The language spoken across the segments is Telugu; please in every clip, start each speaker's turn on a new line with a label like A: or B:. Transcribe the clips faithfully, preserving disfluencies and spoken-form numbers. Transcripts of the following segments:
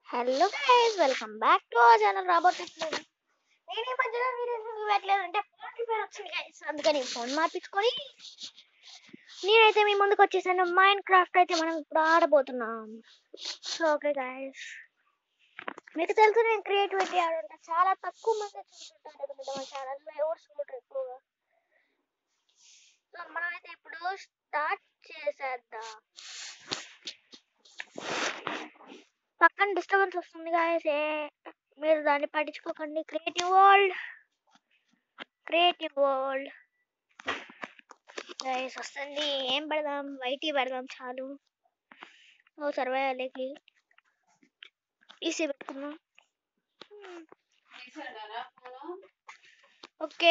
A: Hello guys, welcome back to our channel Robot. నేను ఈ మధ్యలో వీడియోస్ పెట్టలేదు అంటే ఫోన్ రిపేర్ వచ్చింది గైస్, అందుకని ఫోన్ మార్పించుకొని నేనైతే మీ ముందుకు వచ్చేసాను. మైండ్ క్రాఫ్ట్ అయితే మనం ఇప్పుడు ఆడబోతున్నాం. సో ఓకే గైస్, మీకు తెలుసు నేను క్రియేటివిటీ ఆడుంటా. చాలా తక్కువ మంది చూస్తుంటారు అనమాట మా ఛానల్లో, ఎవరు చూడరు ఎక్కువగా. సో మనమైతే ఇప్పుడు స్టార్ట్ చేసేద్దాం. పక్కన డిస్టర్బెన్స్ వస్తుంది గాయస్, మీరు దాన్ని పట్టించుకోకండి. Creative world creative world guys వస్తుంది. ఏం పెడదాం? వైటీ పెడదాం చాలు. ఓ సర్వైవల్కి ఈసీ పెట్టుకుందాం. ఓకే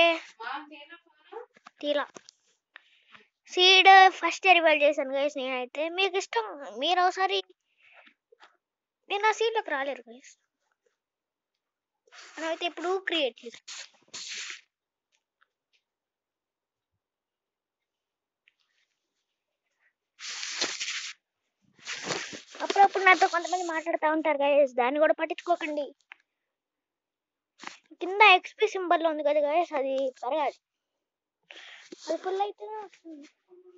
A: తీలా సీడ్ ఫస్ట్ రివైల్ చేశాను గైస్ నేనైతే. మీకు ఇష్టం మీరు ఒకసారి, నేను ఆ సీడ్లోకి రాలేరు గైస్. మనమైతే ఇప్పుడు క్రియేట్ చేసాం. అప్పుడప్పుడు నాతో కొంతమంది మాట్లాడుతూ ఉంటారు గైస్, దాన్ని కూడా పట్టించుకోకండి. కింద ఎక్స్పీ సింబల్ ఉంది కదా గైస్, అది పెరగాలి. అది ఫుల్ అయితేనే వస్తుంది.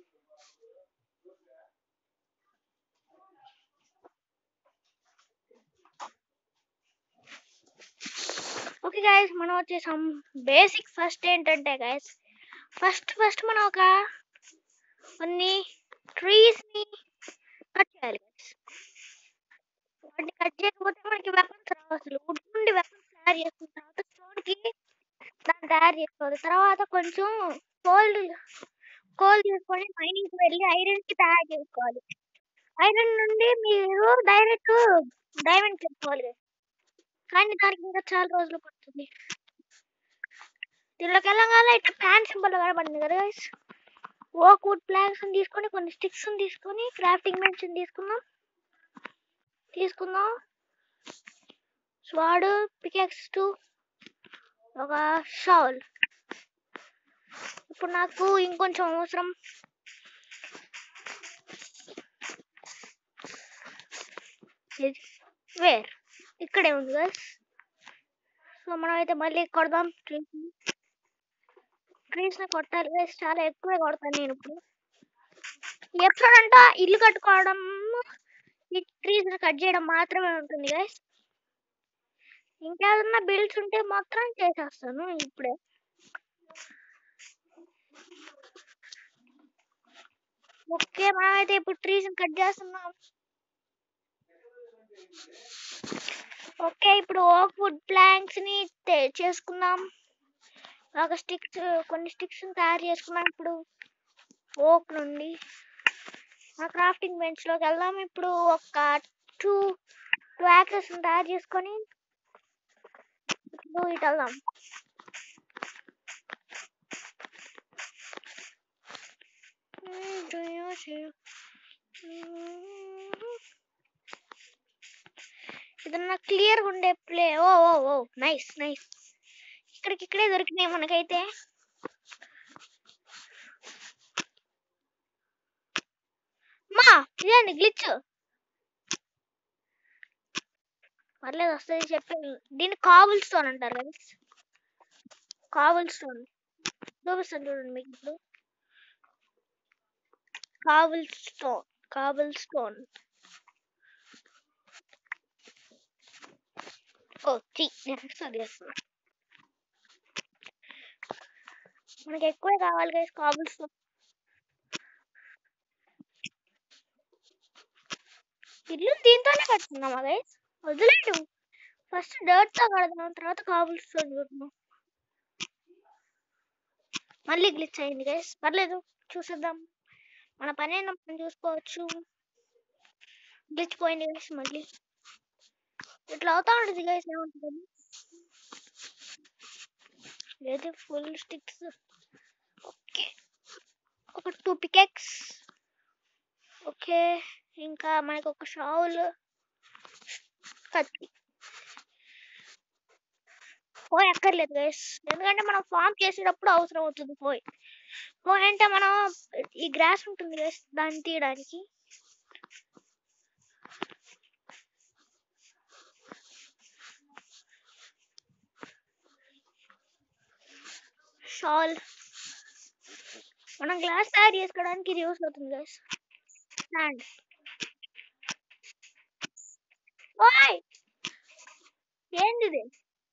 A: ఓకే గైస్, మనం వచ్చేసాం. బేసిక్ ఫస్ట్ ఏంటంటే గైస్, ఫస్ట్ ఫస్ట్ మనం ఒక కొన్ని ట్రీస్ ని కట్ చేయాలి గైస్. వాటిని కట్ చేయకపోతే మనకి వెపన్స్ రావు. అసలు వుడ్ నుండి వెపన్స్ తయారు చేసుకున్న తర్వాత స్టోన్ కి దాన్ని తయారు చేసుకోవాలి. తర్వాత కొంచెం కోల్డ్ కోల్ తీసుకొని మైనింగ్ కి వెళ్ళి ఐరన్ కి తయారు చేసుకోవాలి. ఐరన్ నుండి మీరు డైరెక్ట్ డైమండ్ చేసుకోవాలి, కానీ దానికి ఇంకా చాలా రోజులు పడుతుంది. దీనిలోకి వెళ్ళగానే ఇట్లా ప్యాన్ సింబల్ కనబడింది కదా గైస్, ఓక్ వుడ్ ప్లాంక్స్ తీసుకొని కొన్ని స్టిక్స్ తీసుకొని క్రాఫ్టింగ్ బెంచ్ తీసుకుందాం తీసుకుందాం స్వాడ్, పికాక్స్ టు ఒక షాల్. ఇప్పుడు నాకు ఇంకొంచెం అవసరం. వేర్ ఇక్కడే ఉంది గైస్. సో మనం అయితే మళ్ళీ కొడదాం. ట్రీస్ ట్రీస్ ని కొట్టాలి గైస్, చాలా ఎక్కువే కొడతాను నేను ఇప్పుడు. ఎపిసోడ్ అంతా ఇల్లు కట్టుకోవడం, ఈ ట్రీస్ ని కట్ చేయడం మాత్రమే ఉంటుంది గైస్. ఇంకేదన్నా బిల్డ్స్ ఉంటే మాత్రం చేసేస్తాను ఇప్పుడే. ఓకే, మనమైతే ఇప్పుడు ట్రీస్ ని కట్ చేస్తున్నాం. ఓకే, ఇప్పుడు ఓక్ వుడ్ ప్లాంక్స్ ని చేసుకుందాం. ఒక స్టిక్స్ కొన్ని స్టిక్స్ తయారు చేసుకున్నాం. ఇప్పుడు ఓక్ నుండి ఆ క్రాఫ్టింగ్ బెంచ్ లోకి వెళ్దాం. ఇప్పుడు ఒక టూ టూ యాక్సెస్ తయారు చేసుకొని ఇప్పుడు ఇటు వెళ్దాం. ఏదన్నా క్లియర్ గా ఉండే ప్లే. ఓ ఓ ఓ నైస్ నైస్, ఇక్కడికి ఇక్కడే దొరికినాయి మనకైతే. మా ఇదేంది గ్లిచ్? పర్లేదు వస్తుంది చెప్పాను. దీన్ని కాబుల్ స్టోన్ అంటారు కదా, కాబుల్ స్టోన్. చూపిస్తాను చూడండి మీకు ఇప్పుడు. కాబుల్ స్టోన్ కాబుల్ స్టోన్ ఓ టీ నేను చేస్తున్నా. మనకి ఎక్కువే కావాలి గైస్ కాబుల్ స్టోన్. ఇల్లు దీంతోనే కట్టుకున్నామా గైస్? వదిలేదు, ఫస్ట్ డర్ట్ తో కడదాం, తర్వాత కాబుల్ స్టోన్ చూద్దాం. మళ్ళీ గ్లిచ్ అయింది గైస్, పర్లేదు చూసేద్దాం. మన పని అయినా మనం చూసుకోవచ్చు. గ్లిచ్ పోయింది గైస్, మళ్ళీ ఇట్లా అవుతా ఉంటుంది గైస్. ఏముంటుంది లేదు, ఫుల్ స్టిక్స్. ఓకే, ఒక టూ పికెక్స్. ఓకే, ఇంకా మనకు ఒక షావుల్, కత్తి. పోయి అక్కర్లేదు గైస్, ఎందుకంటే మనం ఫామ్ చేసేటప్పుడు అవసరం అవుతుంది పోయి. పోయి అంటే మనం ఈ గ్రాస్ ఉంటుంది గైస్, దాన్ని తీయడానికి. షాల్ మనం గ్లాస్ తయారు చేసుకోవడానికి ఇది యూస్ అవుతుంది గైస్. స్టాండ్. ఓయ్ ఏంటిది?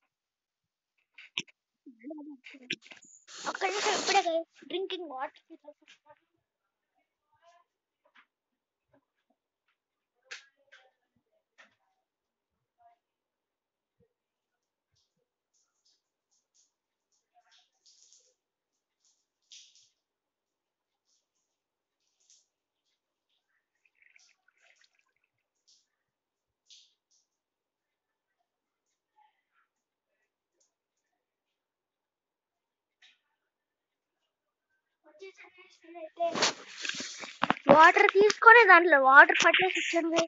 A: ఒక్క నిమిషం ఇప్పుడే గైస్ డ్రింకింగ్ వాటర్. వాటర్ తీసుకొని దాంట్లో వాటర్ పట్టేసి ఇచ్చింది.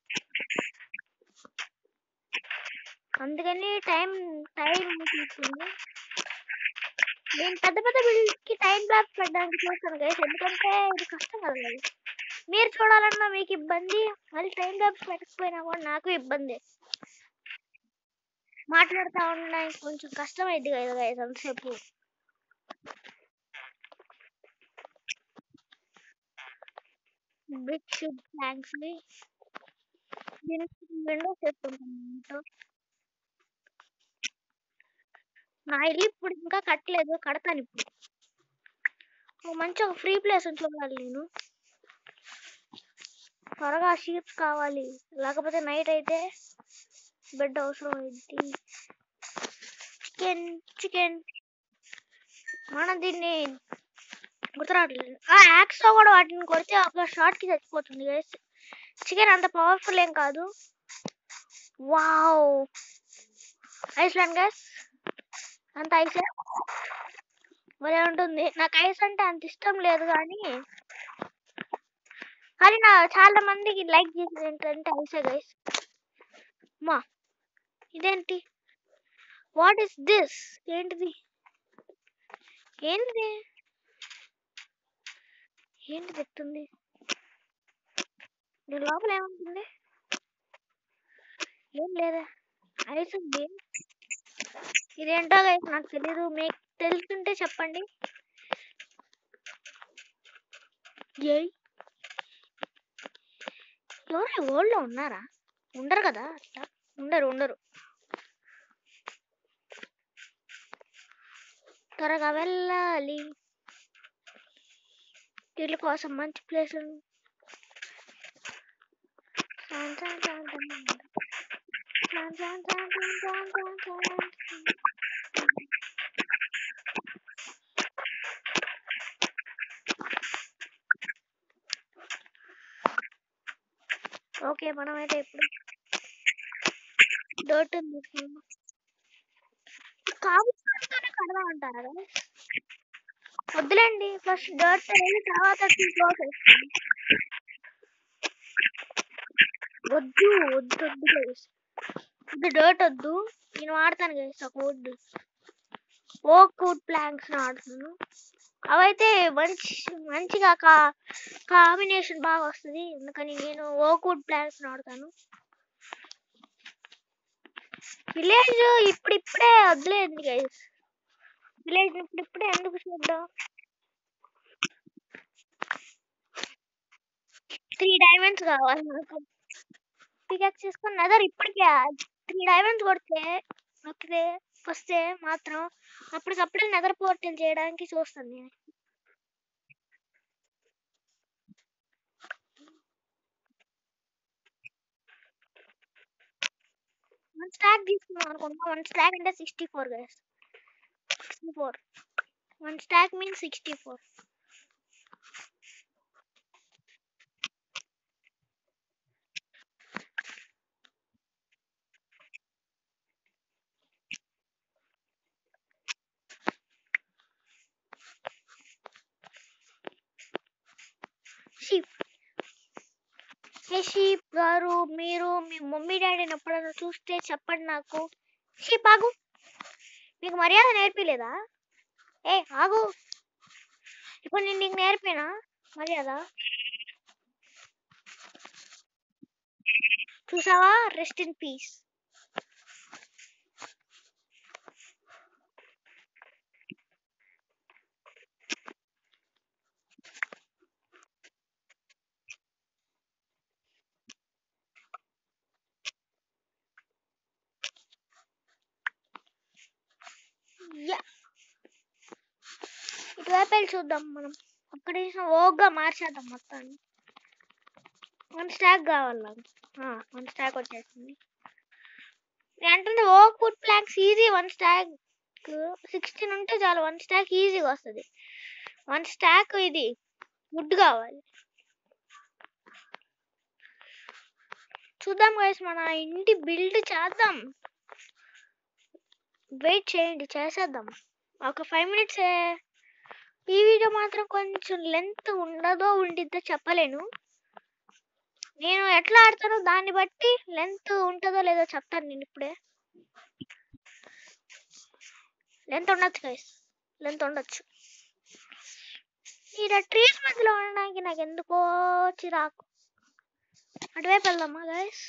A: అందుకని టైం టైం తీసుకుంది. నేను పెద్ద పెద్ద బిల్డింగ్స్ కి టైం బ్లాక్ పెట్టడానికి చూస్తాను గైస్, ఎందుకంటే ఇది కష్టం కదా guys. మీరు చూడాలన్నా మీకు ఇబ్బంది, మళ్ళీ టైం బ్లాక్ పెట్టకపోయినా కూడా నాకు ఇబ్బంది. మాట్లాడుతూ ఉండడానికి కొంచెం కష్టం అయింది కదా గైస్ అంతసేపు. బిగ్ షిప్ థ్యాంక్స్ ని విండోస్ చేసుకుంటాను. నా ఇల్లు ఇప్పుడు ఇంకా కట్టలేదు, కడతాను ఇప్పుడు. ఓ మంచి ఒక ఫ్రీ ప్లేస్ చూడాలి నేను. త్వరగా షీప్స్ కావాలి, లేకపోతే నైట్ అయితే బెడ్ అవసరం అయింది. చికెన్ చికెన్ మనం దీన్ని గుర్తురావట్లేదు. ఆ యాక్స్ తో కూడా వాటిని కొడితే ఒక షాట్ కి చచ్చిపోతుంది గైస్. చికెన్ అంత పవర్ఫుల్ ఏం కాదు. వావ్ ఐస్లాండ్ గైస్, అంత ఐసే భలే ఉంటుంది. నాకు ఐస్ అంటే అంత ఇష్టం లేదు కానీ కానీ నా చాలా మందికి లైక్ చేసేది ఏంటంటే ఐసే గైస్. మా ఇదేంటి? What is this? ఏంటిది ఏంటిది ఏంటి చెప్తుంది? దీని లోపల ఏముంటుంది? ఏం లేదా? ఐస్ ఉంది. ఇదేంటో గైస్ నాకు తెలీదు, మీకు తెలుసుంటే చెప్పండి. ఏయ్ ఎవరు వరల్డ్ లో ఉన్నారా? ఉండరు కదా, అట్లా ఉండరు ఉండరు. త్వరగా వెళ్ళాలి, వీళ్ళ కోసం మంచి ప్లేస్. ఓకే మనమైతే ఇప్పుడు డోట్ కాబోతోనే కడదా అంటారా? వద్దులేండి, ఫస్ట్ డర్ట్ తర్వాత వద్దు వద్దు వద్దు గైస్, వద్దు డర్ట్ వద్దు. నేను వాడతాను గైస్ ఒక వుడ్, ఓక్ వుడ్ ప్లాంక్స్ వాడుతున్నాను. అవైతే మంచి మంచిగా కా కాంబినేషన్ బాగా వస్తుంది, అందుకని నేను ఓక్ వుడ్ ప్లాంక్స్ వాడతాను. విలేజ్ ఇప్పుడిప్పుడే వదిలేదు గైస్, విలేజ్ ఇప్పుడిప్పుడే ఎందుకు చూద్దాం. త్రీ డైమండ్స్ కావాలి నాకు. పికాక్స్ చేసుకొని నెదర్ ఇప్పటికే త్రీ డైమండ్స్ కొడితే వస్తే వస్తే మాత్రం అప్పటికప్పుడే నెదర్ పోర్టల్ చేయడానికి చూస్తాను నేను. వన్ స్టాక్ తీసుకున్నాం అనుకుంటా. వన్ స్టాక్ అంటే sixty four guys, sixty four. One stack means sixty four. Sheep. ఏ షీప్ గారు, మీరు మీ మమ్మీ డాడీని ఎప్పుడైనా చూస్తే చెప్పండి నాకు. షీప్ ఆగు, మీకు మర్యాద నేర్పిలేదా? ఏ ఆగు, ఇప్పుడు నేను నీకు నేర్పినా మర్యాద? చూసావా, రెస్ట్ ఇన్ పీస్. లోపలి చూద్దాం మనం. ఒక్క నిమిషం ఓగ్గా మార్చేద్దాం మొత్తాన్ని. వన్ స్టాక్ కావాలి నాకు. వన్ స్టాక్ వచ్చేసింది. అంటే oak wood planks easy. One stack sixteen ఉంటే చాలు, వన్ స్టాక్ ఈజీగా వస్తుంది. వన్ స్టాక్ ఇది వుడ్ కావాలి. చూద్దాం గైస్, మన ఇంటి బిల్డ్ చేద్దాం. వెయిట్ చేయండి, చేసేద్దాం. ఒక ఫైవ్ మినిట్స్. ఈ వీడియో మాత్రం కొంచెం లెంత్ ఉండదో ఉండిద్దో చెప్పలేను. నేను ఎట్లా ఆడతానో దాన్ని బట్టి లెంత్ ఉంటుందో లేదో చెప్తాను నేను ఇప్పుడే. లెంత్ ఉండొచ్చు గైస్, లెంత్ ఉండొచ్చు. ఈ ట్రీస్ మధ్యలో ఉండడానికి నాకు ఎందుకో చిరాకు. అటువైపు వెళ్దామా గైస్?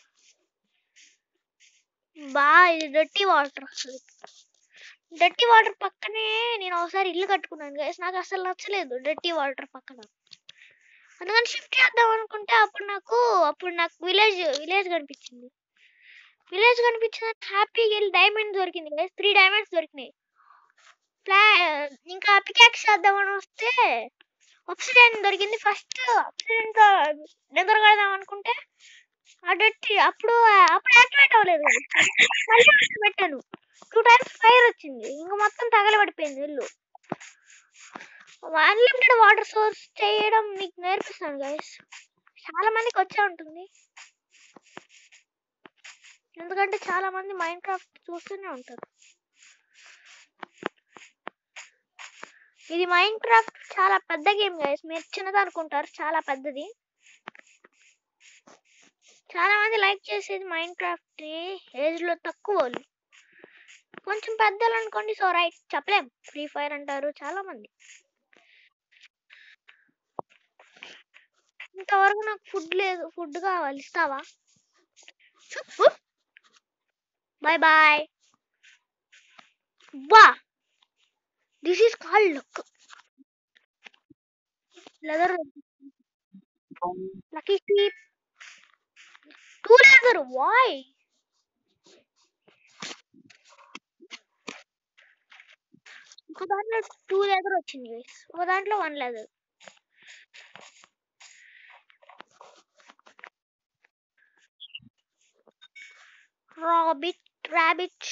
A: బా ఇది డర్టీ వాటర్ వస్తుంది. డర్టీ వాటర్ పక్కనే నేను ఒకసారి ఇల్లు కట్టుకున్నాను గైస్. నాకు అసలు నచ్చలేదు డర్టీ వాటర్ పక్కన. అందుకని షిఫ్ట్ చేద్దాం అనుకుంటే అప్పుడు నాకు అప్పుడు నాకు విలేజ్ విలేజ్ కనిపించింది. విలేజ్ కనిపించిన హ్యాపీగా వెళ్ళి డైమండ్ దొరికింది గైస్. త్రీ డైమండ్స్ దొరికినాయి. ప్లా ఇంకా పికాక్స్ చేద్దామని వస్తే ఆబ్సిడియన్ దొరికింది. ఫస్ట్ ఆబ్సిడియన్ తో నిద్ర కడదాం అనుకుంటే ఆ డర్టీ అప్పుడు అప్పుడు యాక్టివేట్ అవ్వలేదు. మళ్ళీ పెట్టాను, టూ టైమ్స్ ఫైర్ వచ్చింది. ఇంకా మొత్తం తగలబడిపోయింది ఇల్లు. అన్లిమిటెడ్ వాటర్ సోర్స్ చేయడం మీకు నేర్పిస్తాను గైస్. చాలా మందికి వచ్చే ఉంటుంది, ఎందుకంటే చాలా మంది మైండ్ క్రాఫ్ట్ చూస్తూనే ఉంటారు. ఇది మైండ్ క్రాఫ్ట్ చాలా పెద్ద గేమ్ గైస్. మీరు చిన్నది అనుకుంటారు, చాలా పెద్దది. చాలా మంది లైక్ చేసేది మైండ్ క్రాఫ్ట్ ఏజ్ లో తక్కువ వాళ్ళు. కొంచెం పెద్దలు అనుకోండి, సో రైట్ చెప్పలేం. ఫ్రీ ఫైర్ అంటారు చాలా మంది. ఇంతవరకు నాకు ఫుడ్ లేదు, ఫుడ్ కావాలి, ఇస్తావా? Bye bye. వా this is called look leather. Lucky sleep two leather. Why? ఒక దాంట్లో టూ లెదర్ వచ్చింది, ఒక దాంట్లో one leather. Rabbit rabbit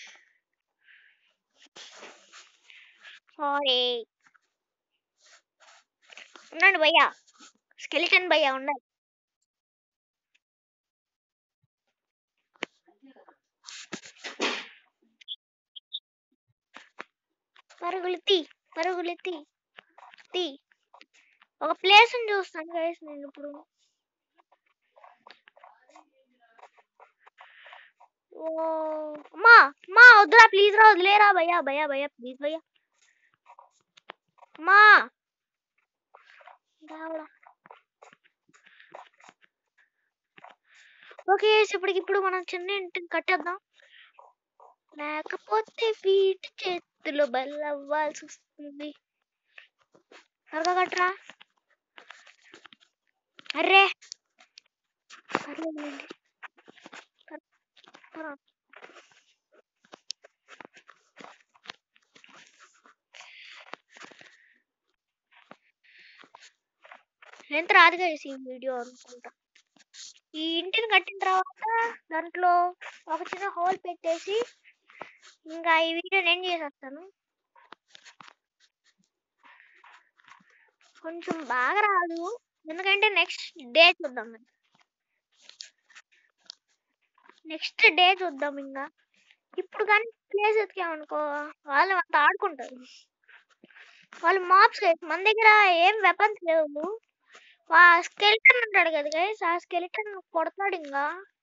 A: sorry. ఉండండి భయ్యా, స్కెలిటన్ భయ్యా ఉండండి. పరుగులు తీ, పరుగులు తీ తీ. ఒక ప్లేస్ చూస్తాను గైస్ నేను ఇప్పుడు. ఓ అమ్మా అమ్మా వద్దురా ప్లీజ్ రా, వదిలేరా భయ్యా భయ్యా భయ్యా ప్లీజ్ భయ్యా. అమ్మా ఓకే, ఇప్పటికి ఇప్పుడు మనం చిన్న ఇంటిని కట్టేద్దాం, లేకపోతే వీటి చేతిలో బలవ్వాల్సి వస్తుంది. త్వరగా కట్టరా. అర్రే పర్లేదులేండి. ఎంత రాదుగా ఈ వీడియో అనుకుంటా. ఈ ఇంటిని కట్టిన తర్వాత దాంట్లో ఒక చిన్న హోల్ పెట్టేసి ఇంకా ఈ వీడియో ఎండ్ చేసేస్తాను. కొంచెం బాగా రాదు, ఎందుకంటే నెక్స్ట్ డే చూద్దాం. నెక్స్ట్ డే చూద్దాం. ఇంకా ఇప్పుడు కానీ ప్లేస్ ఎతికామనుకో వాళ్ళు అంత ఆడుకుంటారు. వాళ్ళు మాప్స్ మన దగ్గర ఏం వెపన్స్ లేవు. ఆ స్కెలిటన్ ఉంటాడు కదా గైస్, ఆ స్కెలిటన్ కొడతాడు, ఇంకా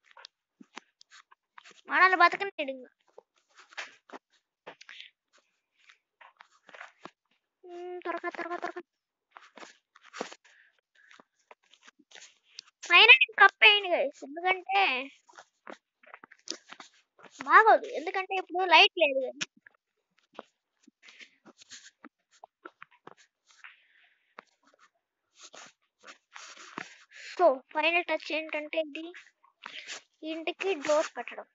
A: మనల్ని బతకనేడు. ఇంకా త్వరగా త్వరగా త్వరగా పైన కప్పేయండి గైస్, ఎందుకంటే బాగోదు, ఎందుకంటే ఇప్పుడు లైట్ లేదు కదా. సో ఫైనల్ టచ్ ఏంటంటే ఇది ఇంటికి డోర్ పెట్టడం.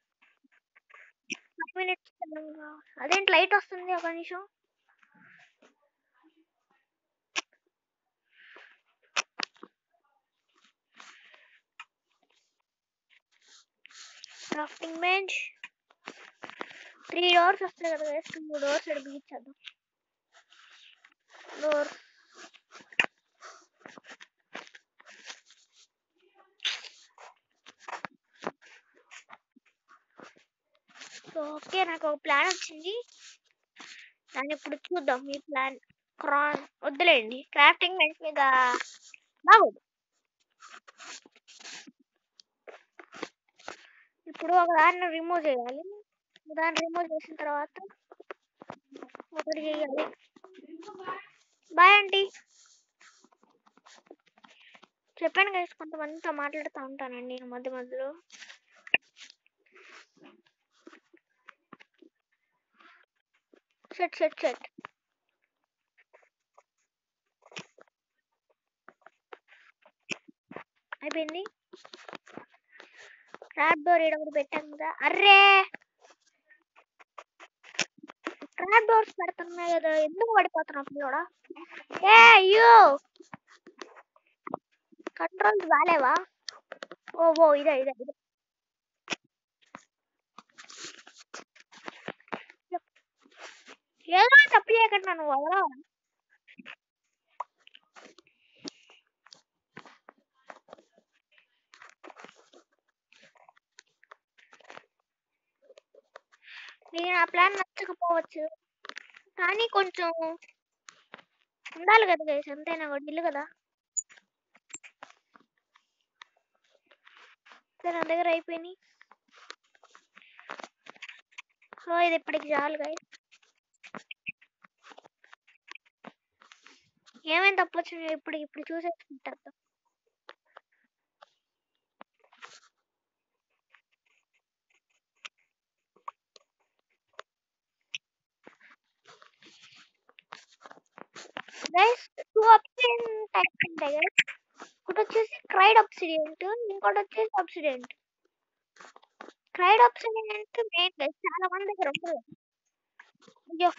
A: ఫైవ్ మినిట్స్ అదేంటి లైట్ వస్తుంది, ఒక నిమిషం. క్రాఫ్టింగ్ బెంచ్ త్రీ డోర్స్ వస్తాయి కదా గైస్, టూ డోర్స్ ఇక్కడ బిగించేద్దాం. డోర్ సో ఓకే, నాకు ఒక ప్లాన్ వచ్చింది, దాన్ని ఇప్పుడు చూద్దాం. ఈ ప్లాన్ క్రాన్ వద్దులేండి, క్రాఫ్టింగ్ బెంచ్ మీద బాగోదు. ఇప్పుడు ఒక దాన్ని రిమూవ్ చేయాలి, దాన్ని రిమూవ్ చేసిన తర్వాత ఒకటి చేయాలి. Bye aunty. చెప్పాను కదా కొంతమందితో మాట్లాడుతూ ఉంటానండి నేను మధ్య మధ్యలో. సెట్ సెట్ సెట్ అయిపోయింది. ట్రాప్ డోర్ ఇక్కడ ఒకటి పెట్టాం కదా. అర్రే ట్రాప్ డోర్స్ పెడుతున్నాయి కదా, ఎందుకు పడిపోతున్నావు పిల్లోడా? ఏ అయ్యో కంట్రోల్స్ బాలేవా? ఓ ఓ ఇదే ఇదే ఇదే ఏదో తప్పు చేయకుండా నువ్వు వదలవా? నేను ఆ ప్లాన్ నచ్చకపోవచ్చు, కానీ కొంచెం ఉండాలి కదా గైస్, అంతేనా? ఒక ఇల్లు కదా. నా దగ్గర అయిపోయినాయి. సో ఇది ఇప్పటికి చాలు గైస్. ఏమైనా తప్పు వచ్చినా ఇప్పుడు ఇప్పుడు చూసేసుకుంటారు. గైస్ టూ ఆప్షన్ టైప్స్ ఉంటాయి గైస్. ఒకటి వచ్చేసి క్రైడ్ ఆబ్సిడియంట్, ఇంకోటి వచ్చేసి obsidian. Crying obsidian main guys, చాలా మంది దగ్గర ఉంటుంది. అయ్యో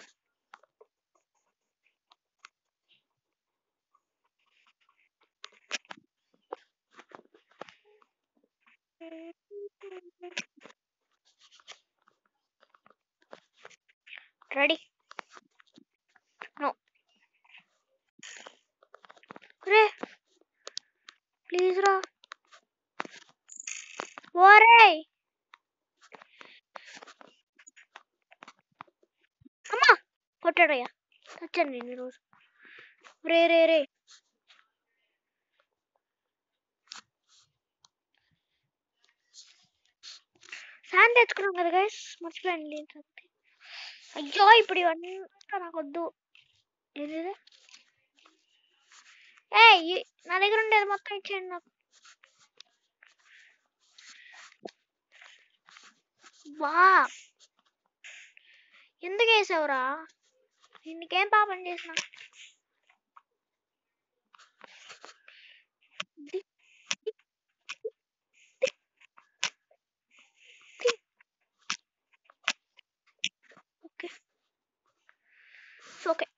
A: రెడీ నో రే ప్లీజ్ రా. ఓరే అమ్మా కొట్టాడయ్యా, వచ్చాను నేను ఈరోజు. రే రే రే శాండ్ తెచ్చుకున్నాం కదా గైస్, మర్చిపోయాను లేని సంగతి. అయ్యో ఇప్పుడు ఇవన్నీ నాకు వద్దు. ఏది ఏ నా దగ్గర ఉండేది మొత్తం ఇచ్చేయండి నాకు. వా ఎందుకు వేసావురా? నీకేం పాపం చేసిన? ఓకే ఓకే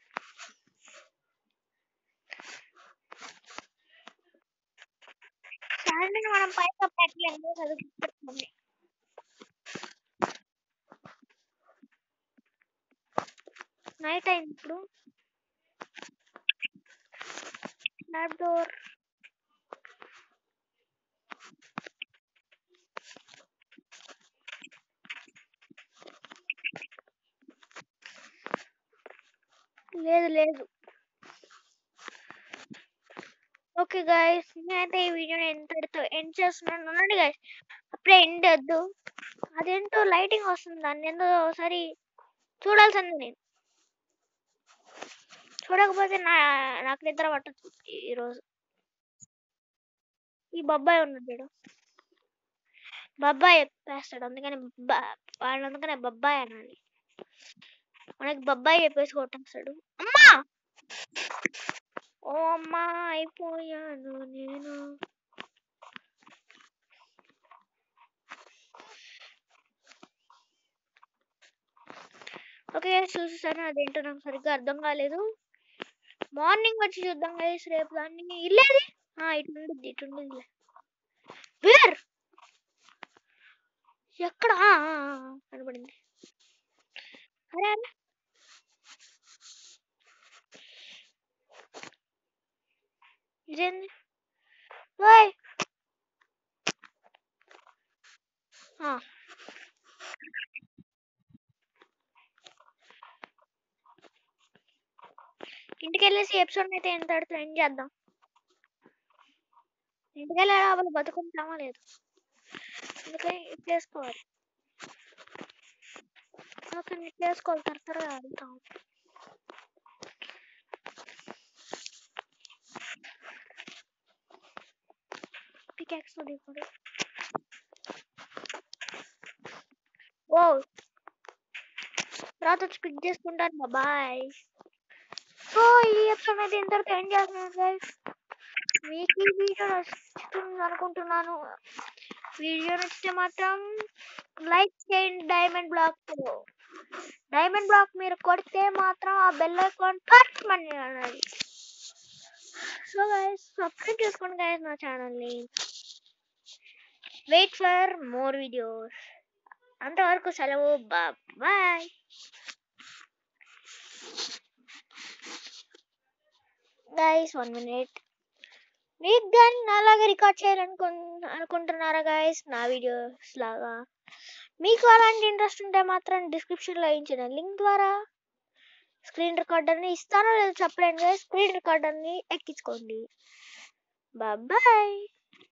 A: శాండ్ని మనం పైగా పెట్టలేము, అది గుర్తుపెట్టుకోండి. నైట్ అయింది ఇప్పుడు. స్నాప్ డోర్ లేదు లేదు. ఓకే గైస్, నేనైతే ఈ వీడియోని ఎంతటితో ఎండ్ చేస్తున్నాను. ఉండండి గైస్, అప్పుడే ఎండ్ వద్దు. అదేంటో లైటింగ్ వస్తుంది, దాన్ని ఎంతో ఒకసారి చూడాల్సింది నేను. చూడకపోతే నా నాకు నిద్ర పట్టదు ఈరోజు. ఈ బొబ్బాయి ఉన్నది చూడు, బొబ్బాయి చెప్పేస్తాడు, అందుకని వాడు అందుకనే బొబ్బాయి అనాలి. మనకి బొబ్బాయి చెప్పేసి కొట్టేస్తాడు. అమ్మా ఓ అమ్మా అయిపోయాను నేను. ఓకే చూసేసాను, అదేంటో నాకు సరిగ్గా అర్థం కాలేదు. మార్నింగ్ వచ్చి చూద్దాం గైస్ రేపు దాన్ని. ఇల్లేది ఇటు ఉండద్ది, ఇటు ఉండదులే. వేర్ ఎక్కడ ఆ, ఆ, ఆ, కనబడింది. అరే అరే ఇదేంది ఓయ్ ఆ, ఇంటికి వెళ్ళేసి ఎపిసోడ్ అయితే ఎంత ఎండ్ చేద్దాం. ఇంటికి వెళ్ళే లోపల బతుకుంటామా లేదు, అందుకని చేసుకోవాలి. ఓకే చేసుకోవాలి, త్వర త్వరగా వెళ్తాం. పికాక్స్ ఇప్పుడు ఓ తర్వాత వచ్చి పిక్ చేసుకుంటాను. బాయ్. సో ఈ ఎపిసోడ్ అయితే ఇంతటితో ఎండ్ చేస్తున్నాను గైస్. మీకు ఈ వీడియో నచ్చుతుంది అనుకుంటున్నాను. వీడియో నచ్చితే మాత్రం లైక్ చేయండి. డైమండ్ బ్లాక్ డైమండ్ బ్లాక్ మీరు కొడితే మాత్రం ఆ బెల్ ఐకాన్ టచ్ మని అన్నది. సో గైస్ సబ్స్క్రైబ్ చేసుకోండి గైస్ నా ఛానల్ని. Wait for more videos. అంతవరకు సెలవు, బాయ్. Guys one minute. మీకు కానీ నాలాగా రికార్డ్ చేయాలనుకు అనుకుంటున్నారా గైస్ నా వీడియోస్ లాగా? మీకు అలాంటి ఇంట్రెస్ట్ ఉంటే మాత్రం డిస్క్రిప్షన్లో ఇచ్చిన లింక్ ద్వారా స్క్రీన్ రికార్డర్ని ఇస్తానో లేదో చెప్పలేను గైస్. స్క్రీన్ రికార్డర్ని ఎక్కించుకోండి. బాయ్.